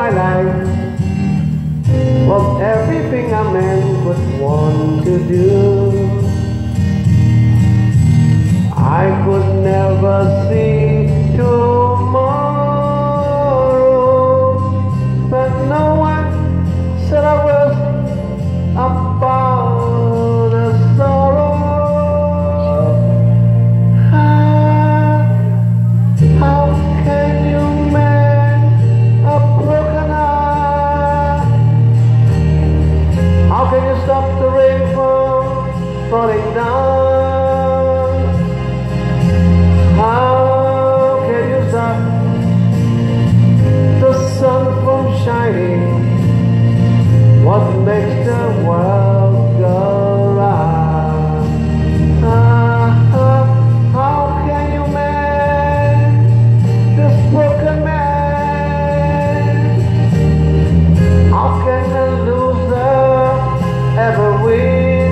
my life was everything a man could want to do. I could never see tomorrow, but no one said I was about the sorrow. How can you mend a broken heart? How can you stop the rain from falling down? How can you stop the sun from shining? What makes the world go round? How can you mend this broken man? How can a loser ever win?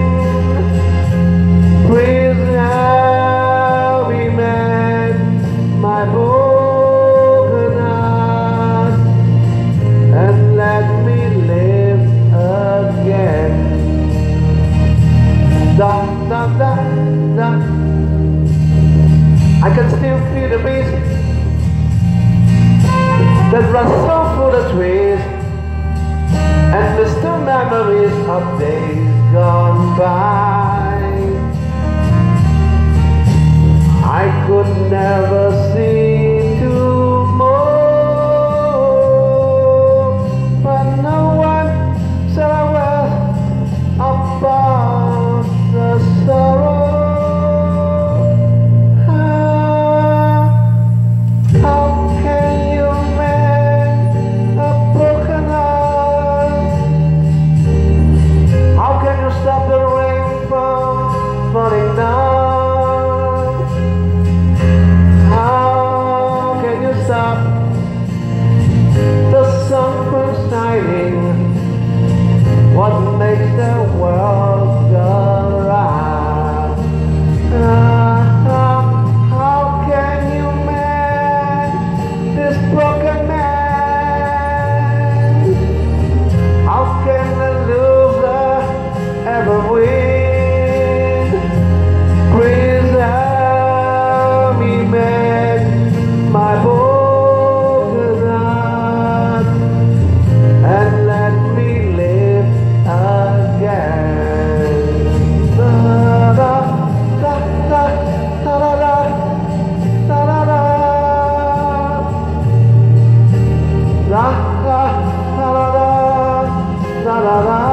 Please help me mend my broken heart and let me live again. Da da da da. I can still feel the breeze that rustle through the trees, and the still memories of days gone by. I could never see tomorrow, but no one said I was about the sorrow. How can you mend a broken heart? How can you stop the rain from falling down? How can you stop the sun from shining? What makes the world go round? How can you mend this broken man? How can a loser ever win? Please help me mend my broken heart and let me live again. Da da da da da da da da da. Da da da da da da da.